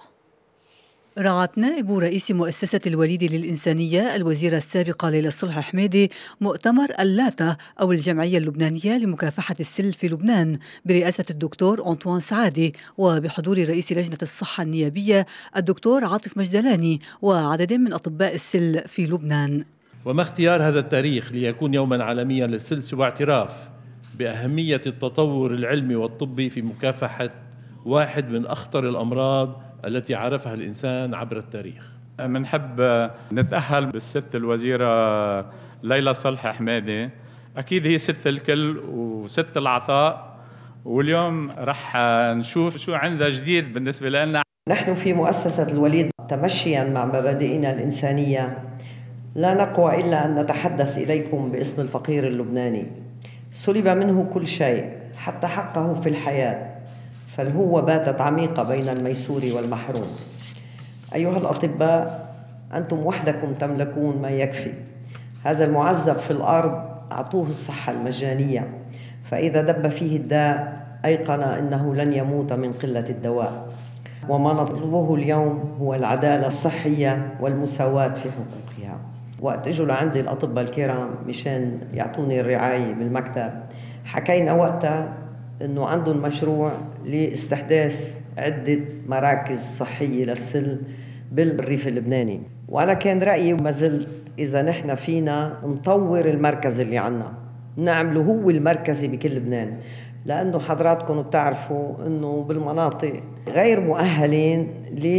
رعت نائب رئيس مؤسسة الوليد للإنسانية الوزيرة السابقة ليلى الصلح حميدي مؤتمر اللاتا أو الجمعية اللبنانية لمكافحة السل في لبنان برئاسة الدكتور أنطوان سعادي، وبحضور رئيس لجنة الصحة النيابية الدكتور عاطف مجدلاني وعدد من أطباء السل في لبنان. وما اختيار هذا التاريخ ليكون يوما عالميا للسل سوى اعتراف بأهمية التطور العلمي والطبي في مكافحة واحد من أخطر الأمراض التي عرفها الإنسان عبر التاريخ. منحب نتأهل بالست الوزيرة ليلى الصلح حميدي، أكيد هي ست الكل وست العطاء، واليوم رح نشوف شو عندها جديد بالنسبة لنا. نحن في مؤسسة الوليد تمشيا مع مبادئنا الإنسانية لا نقوى إلا أن نتحدث إليكم باسم الفقير اللبناني، سلب منه كل شيء حتى حقه في الحياة، فالهوة باتت عميقة بين الميسور والمحروم. أيها الأطباء، أنتم وحدكم تملكون ما يكفي. هذا المعذب في الأرض أعطوه الصحة المجانية، فإذا دب فيه الداء أيقن أنه لن يموت من قلة الدواء. وما نطلبه اليوم هو العدالة الصحية والمساواة في حقوقها. وقت اجوا لعندي الأطباء الكرام مشان يعطوني الرعاية بالمكتب، حكينا وقتها أنه عندهم مشروع لاستحداث عدة مراكز صحية للسل بالريف اللبناني، وأنا كان رأيي وما زلت إذا نحن فينا نطور المركز اللي عنا نعمله هو المركزي بكل لبنان، لأنه حضراتكم بتعرفوا أنه بالمناطق غير مؤهلين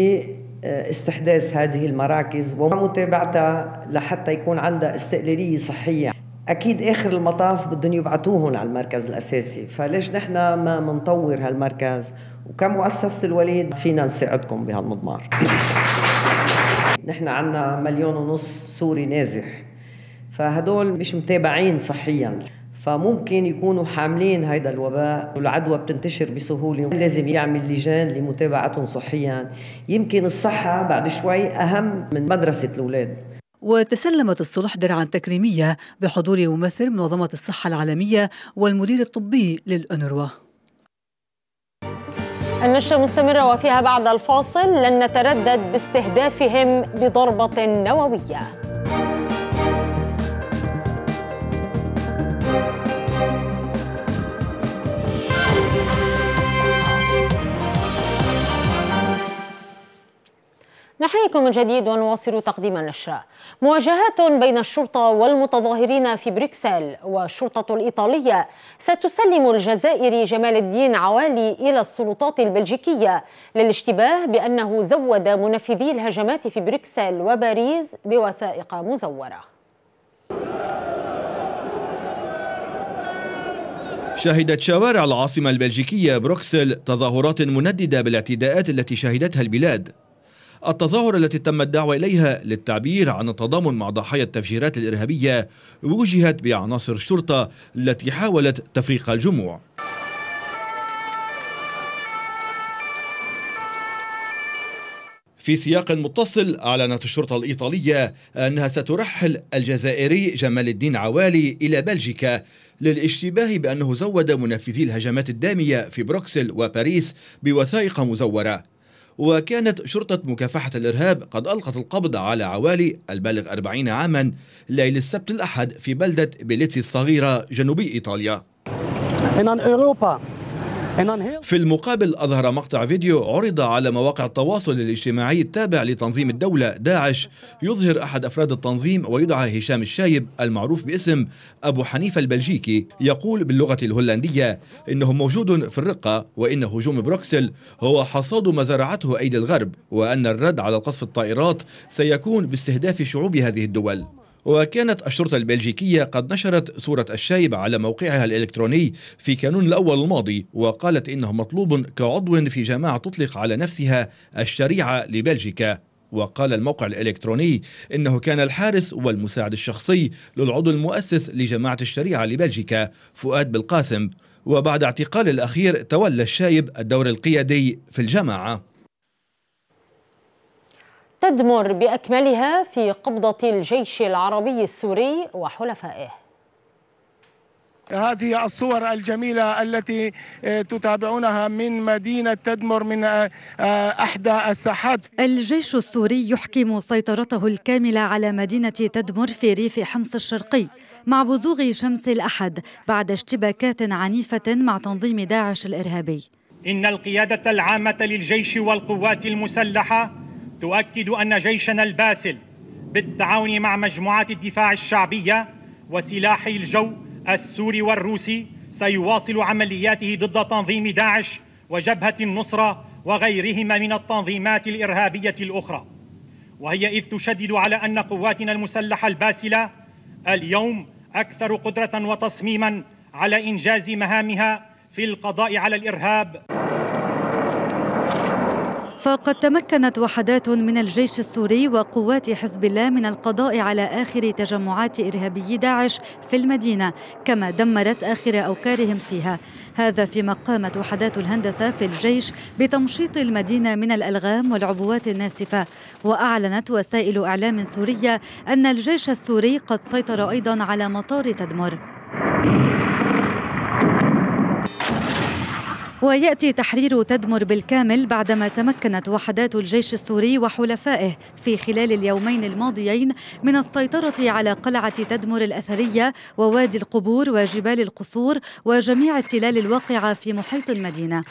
لاستحداث هذه المراكز ومتابعتها لحتى يكون عندها استقلالية صحية. أكيد آخر المطاف بدهم يبعتوهم على المركز الأساسي، فليش نحن ما منطور هالمركز؟ وكمؤسسة الوليد فينا نساعدكم بهالمضمار. نحن عنا 1.5 مليون سوري نازح، فهدول مش متابعين صحيا، فممكن يكونوا حاملين هيدا الوباء والعدوى بتنتشر بسهولة. لازم يعمل لجان لمتابعتهم صحيا. يمكن الصحة بعد شوي أهم من مدرسة الأولاد. وتسلمت الصلح درعا تكريمية بحضور ممثل منظمة الصحة العالمية والمدير الطبي للأونروا. النشرة مستمرة وفيها بعد الفاصل لن نتردد باستهدافهم بضربة نووية. نحييكم من جديد ونواصل تقديم النشرة. مواجهات بين الشرطة والمتظاهرين في بروكسل، والشرطة الإيطالية ستسلم الجزائري جمال الدين عوالي إلى السلطات البلجيكية للاشتباه بأنه زود منفذي الهجمات في بروكسل وباريس بوثائق مزورة. شهدت شوارع العاصمة البلجيكية بروكسل تظاهرات منددة بالاعتداءات التي شهدتها البلاد. التظاهرة التي تم الدعوة إليها للتعبير عن التضامن مع ضحايا التفجيرات الإرهابية وجهت بعناصر الشرطة التي حاولت تفريق الجموع. في سياق متصل أعلنت الشرطة الإيطالية أنها سترحل الجزائري جمال الدين عوالي إلى بلجيكا للاشتباه بأنه زود منفذي الهجمات الدامية في بروكسل وباريس بوثائق مزورة. وكانت شرطة مكافحة الإرهاب قد ألقت القبض على عوالي البالغ 40 عاما ليلة السبت الأحد في بلدة بيليتسي الصغيرة جنوبي إيطاليا. In Europa في المقابل أظهر مقطع فيديو عرض على مواقع التواصل الاجتماعي التابع لتنظيم الدولة داعش يظهر أحد أفراد التنظيم ويدعى هشام الشايب المعروف باسم أبو حنيفة البلجيكي، يقول باللغة الهولندية إنه موجود في الرقة، وإن هجوم بروكسل هو حصاد ما زرعته أيدي الغرب، وأن الرد على قصف الطائرات سيكون باستهداف شعوب هذه الدول. وكانت الشرطة البلجيكية قد نشرت صورة الشايب على موقعها الإلكتروني في كانون الأول الماضي، وقالت إنه مطلوب كعضو في جماعة تطلق على نفسها الشريعة لبلجيكا. وقال الموقع الإلكتروني إنه كان الحارس والمساعد الشخصي للعضو المؤسس لجماعة الشريعة لبلجيكا فؤاد بالقاسم، وبعد اعتقال الأخير تولى الشايب الدور القيادي في الجماعة. تدمر بأكملها في قبضة الجيش العربي السوري وحلفائه. هذه الصور الجميلة التي تتابعونها من مدينة تدمر من أحدى الساحات. الجيش السوري يحكم سيطرته الكاملة على مدينة تدمر في ريف حمص الشرقي مع بزوغ شمس الأحد بعد اشتباكات عنيفة مع تنظيم داعش الإرهابي. إن القيادة العامة للجيش والقوات المسلحة تؤكد أن جيشنا الباسل بالتعاون مع مجموعات الدفاع الشعبية وسلاحي الجو السوري والروسي سيواصل عملياته ضد تنظيم داعش وجبهة النصرة وغيرهما من التنظيمات الإرهابية الأخرى، وهي إذ تشدد على أن قواتنا المسلحة الباسلة اليوم أكثر قدرة وتصميما على إنجاز مهامها في القضاء على الإرهاب. فقد تمكنت وحدات من الجيش السوري وقوات حزب الله من القضاء على آخر تجمعات إرهابي داعش في المدينة، كما دمرت آخر أوكارهم فيها. هذا فيما قامت وحدات الهندسة في الجيش بتمشيط المدينة من الألغام والعبوات الناسفة. وأعلنت وسائل إعلام سورية أن الجيش السوري قد سيطر أيضا على مطار تدمر. ويأتي تحرير تدمر بالكامل بعدما تمكنت وحدات الجيش السوري وحلفائه في خلال اليومين الماضيين من السيطرة على قلعة تدمر الأثرية ووادي القبور وجبال القصور وجميع التلال الواقعة في محيط المدينة.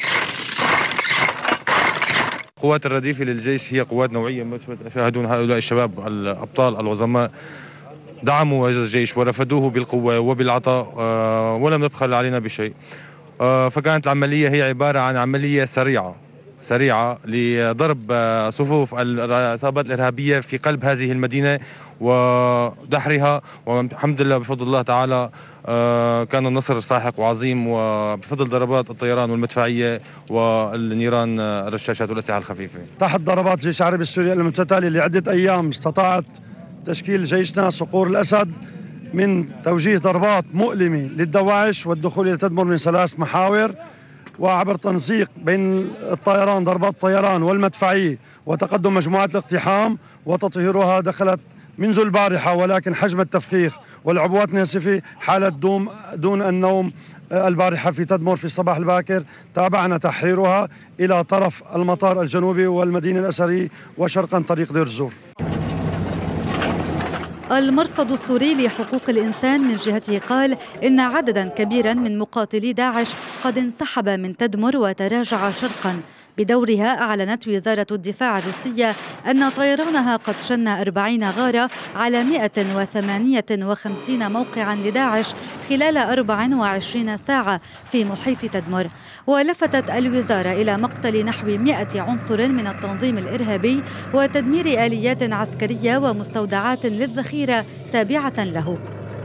قوات الرديفة للجيش هي قوات نوعية مثل ما تشاهدون. هؤلاء الشباب الأبطال العظماء دعموا الجيش ورفدوه بالقوة وبالعطاء ولم يبخل علينا بشيء. فكانت العملية هي عبارة عن عملية سريعة لضرب صفوف العصابات الإرهابية في قلب هذه المدينة ودحرها، والحمد لله بفضل الله تعالى كان النصر ساحق وعظيم، وبفضل ضربات الطيران والمدفعية والنيران الرشاشات والأسلحة الخفيفة. تحت ضربات الجيش العربي السوري المتتالية لعدة أيام استطاعت تشكيل جيشنا صقور الأسد من توجيه ضربات مؤلمة للدواعش والدخول إلى تدمر من 3 محاور، وعبر تنسيق بين الطيران ضربات الطيران والمدفعية وتقدم مجموعات الاقتحام وتطهيرها دخلت منذ البارحة، ولكن حجم التفخيخ والعبوات الناسفة حالة دون النوم البارحة في تدمر في الصباح الباكر. تابعنا تحريرها إلى طرف المطار الجنوبي والمدينة الأثرية وشرقا طريق دير الزور. المرصد السوري لحقوق الإنسان من جهته قال إن عددا كبيرا من مقاتلي داعش قد انسحب من تدمر وتراجع شرقا. بدورها أعلنت وزارة الدفاع الروسية أن طيرانها قد شن 40 غارة على 158 موقعا لداعش خلال 24 ساعة في محيط تدمر. ولفتت الوزارة إلى مقتل نحو 100 عنصر من التنظيم الإرهابي وتدمير آليات عسكرية ومستودعات للذخيرة تابعة له.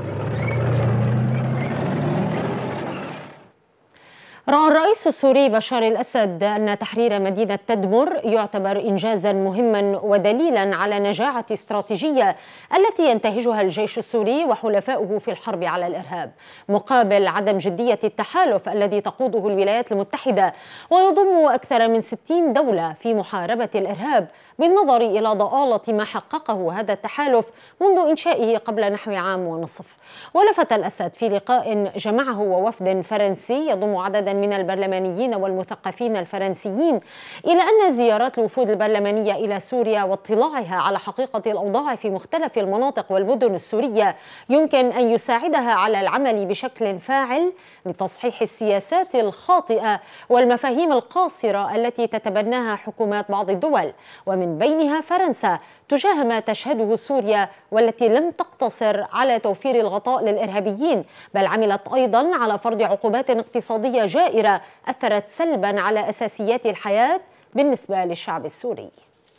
رأى الرئيس السوري بشار الأسد أن تحرير مدينة تدمر يعتبر إنجازا مهما ودليلا على نجاعة استراتيجية التي ينتهجها الجيش السوري وحلفاؤه في الحرب على الإرهاب، مقابل عدم جدية التحالف الذي تقوده الولايات المتحدة ويضم أكثر من 60 دولة في محاربة الإرهاب، بالنظر إلى ضآلة ما حققه هذا التحالف منذ إنشائه قبل نحو عام ونصف. ولفت الأسد في لقاء جمعه ووفد فرنسي يضم عددا من البرلمانيين والمثقفين الفرنسيين إلى أن زيارات الوفود البرلمانية إلى سوريا واطلاعها على حقيقة الأوضاع في مختلف المناطق والمدن السورية يمكن أن يساعدها على العمل بشكل فاعل لتصحيح السياسات الخاطئة والمفاهيم القاصرة التي تتبناها حكومات بعض الدول، ومن بينها فرنسا تجاه ما تشهده سوريا، والتي لم تقتصر على توفير الغطاء للإرهابيين، بل عملت أيضا على فرض عقوبات اقتصادية جائرة أثرت سلبا على أساسيات الحياة بالنسبة للشعب السوري.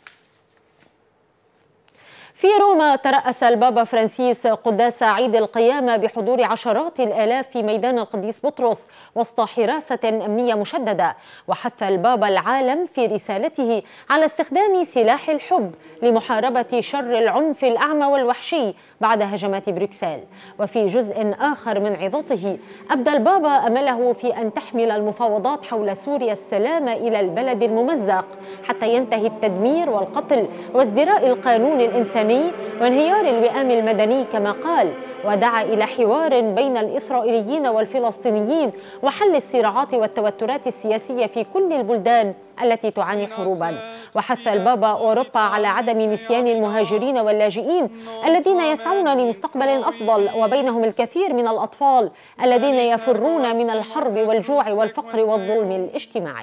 في روما ترأس البابا فرانسيس قداس عيد القيامة بحضور عشرات الآلاف في ميدان القديس بطرس وسط حراسة أمنية مشددة، وحث البابا العالم في رسالته على استخدام سلاح الحب لمحاربة شر العنف الأعمى والوحشي بعد هجمات بروكسل. وفي جزء آخر من عظته أبدى البابا أمله في أن تحمل المفاوضات حول سوريا السلام إلى البلد الممزق حتى ينتهي التدمير والقتل وازدراء القانون الإنساني وانهيار الوئام المدني كما قال، ودعا إلى حوار بين الإسرائيليين والفلسطينيين وحل الصراعات والتوترات السياسية في كل البلدان التي تعاني حروبا. وحث البابا أوروبا على عدم نسيان المهاجرين واللاجئين الذين يسعون لمستقبل أفضل، وبينهم الكثير من الأطفال الذين يفرون من الحرب والجوع والفقر والظلم الاجتماعي.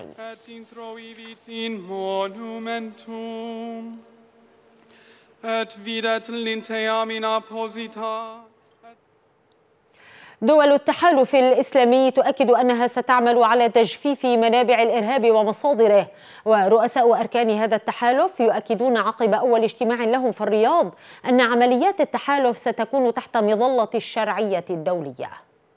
دول التحالف الإسلامي تؤكد أنها ستعمل على تجفيف منابع الإرهاب ومصادره، ورؤساء أركان هذا التحالف يؤكدون عقب أول اجتماع لهم في الرياض أن عمليات التحالف ستكون تحت مظلة الشرعية الدولية.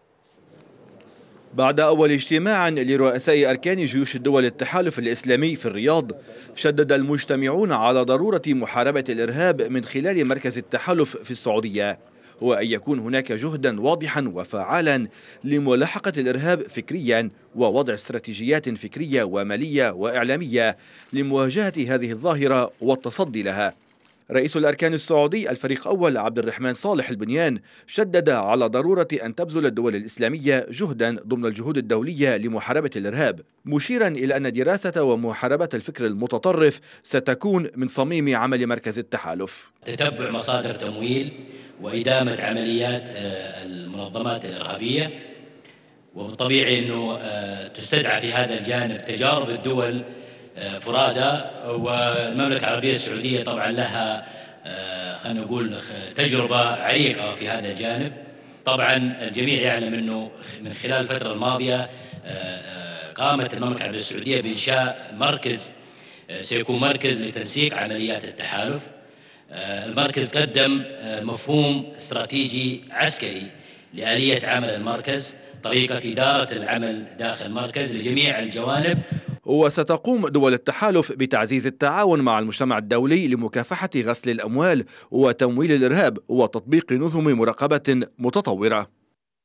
بعد أول اجتماع لرؤساء أركان جيوش الدول التحالف الإسلامي في الرياض، شدد المجتمعون على ضرورة محاربة الإرهاب من خلال مركز التحالف في السعودية، وأن يكون هناك جهدا واضحا وفعالا لملاحقة الإرهاب فكريا ووضع استراتيجيات فكرية ومالية وإعلامية لمواجهة هذه الظاهرة والتصدي لها. رئيس الأركان السعودي الفريق أول عبد الرحمن صالح البنيان شدد على ضرورة أن تبذل الدول الإسلامية جهدا ضمن الجهود الدولية لمحاربة الإرهاب، مشيرا إلى أن دراسة ومحاربة الفكر المتطرف ستكون من صميم عمل مركز التحالف. تتبع مصادر تمويل وإدامة عمليات المنظمات الإرهابية، وبالطبيعي أنه تستدعى في هذا الجانب تجارب الدول فرادى، والمملكة العربية السعودية طبعا لها خلينا نقول تجربة عريقة في هذا الجانب. طبعا الجميع يعلم أنه من خلال الفترة الماضية قامت المملكة العربية السعودية بإنشاء مركز سيكون مركز لتنسيق عمليات التحالف. المركز قدم مفهوم استراتيجي عسكري لآلية عمل المركز، طريقة إدارة العمل داخل المركز لجميع الجوانب. وستقوم دول التحالف بتعزيز التعاون مع المجتمع الدولي لمكافحة غسل الأموال وتمويل الإرهاب وتطبيق نظم مراقبة متطورة.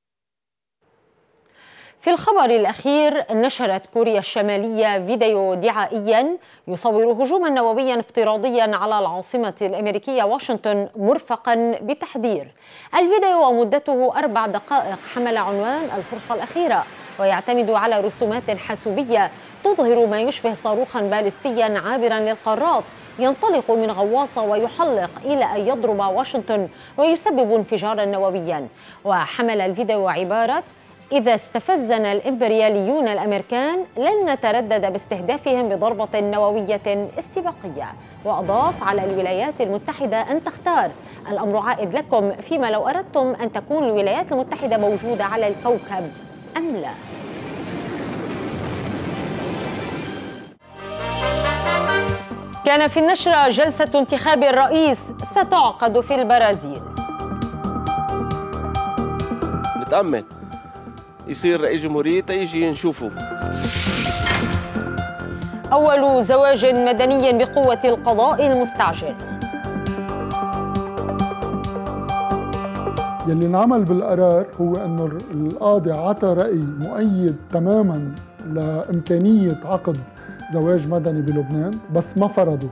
في الخبر الأخير، نشرت كوريا الشمالية فيديو دعائيا يصور هجوما نوويا افتراضيا على العاصمة الأمريكية واشنطن مرفقا بتحذير. الفيديو ومدته 4 دقائق حمل عنوان الفرصة الأخيرة، ويعتمد على رسومات حاسوبية تظهر ما يشبه صاروخا باليستيا عابرا للقارات ينطلق من غواصة ويحلق إلى أن يضرب واشنطن ويسبب انفجارا نوويا. وحمل الفيديو عبارة: إذا استفزنا الإمبرياليون الأمريكان لن نتردد باستهدافهم بضربة نووية استباقية. وأضاف: على الولايات المتحدة أن تختار، الأمر عائد لكم فيما لو أردتم أن تكون الولايات المتحدة موجودة على الكوكب أم لا. كان في النشرة: جلسة انتخاب الرئيس ستعقد في البرازيل. نتأمل يصير رئيس جمهورية يجي نشوفه. أول زواج مدني بقوة القضاء المستعجل. يلي انعمل بالقرار هو أنه القاضي عطى رأي مؤيد تماما لإمكانية عقد زواج مدني بلبنان، بس ما فرضوا.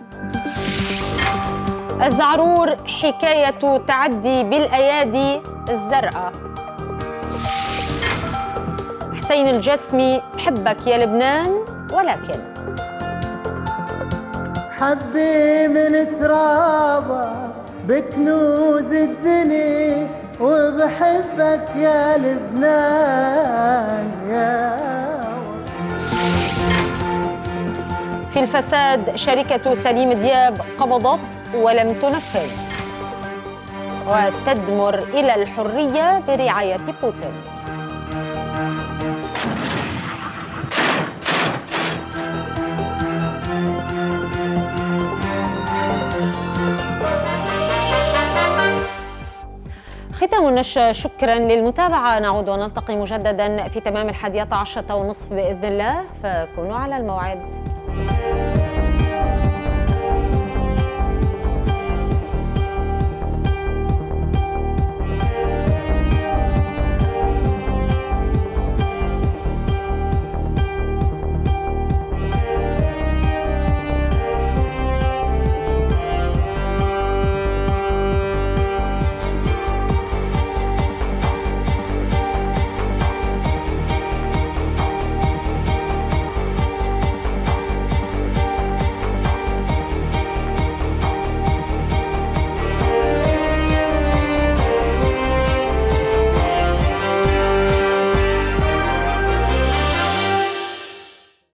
الزعرور: حكاية تعدي بالأيادي الزرقاء. حسين الجسمي بحبك يا لبنان، ولكن حبي من ترابه بكنوز الدنيا وبحبك يا لبنان يا. في الفساد شركة سليم دياب قبضت ولم تنفذ، وتدمر إلى الحرية برعاية بوتين. ختام النشرة، شكرا للمتابعة. نعود ونلتقي مجددا في تمام 11:30 بإذن الله، فكونوا على الموعد.